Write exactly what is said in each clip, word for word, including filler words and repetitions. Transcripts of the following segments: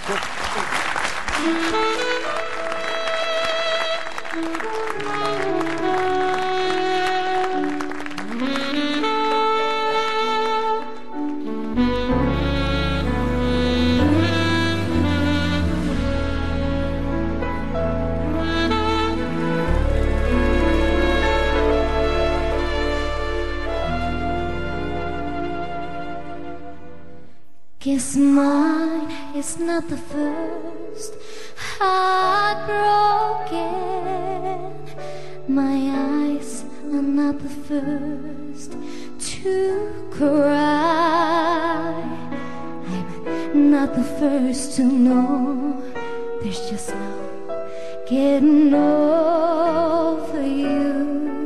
Guess mine is not the first heartbroken. My eyes are not the first to cry. I'm not the first to know there's just no getting over you.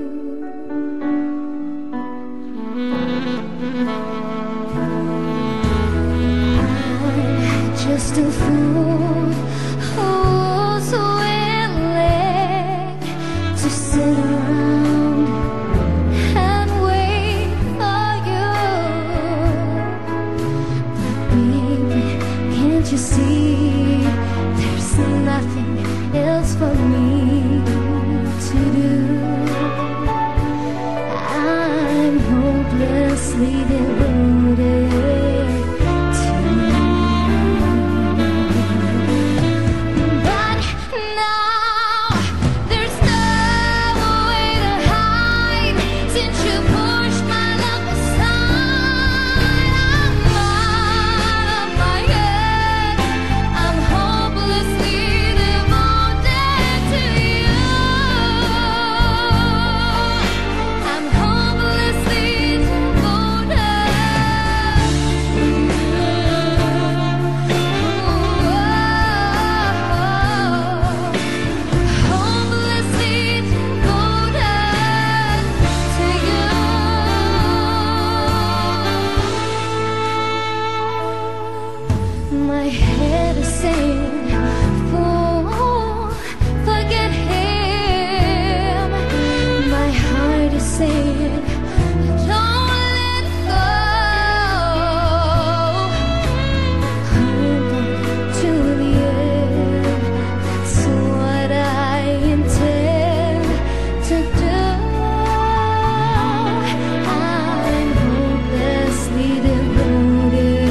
Just a fool who's willing to sit around and wait for you. But baby, can't you see there's nothing else for me to do? I'm hopelessly devoted. My head is saying, fool, forget him. My heart is saying, don't let go. Hold on to the end. That's what I intend to do. I'm hopelessly devoted.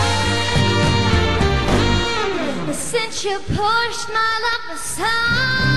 Since you pushed my love aside,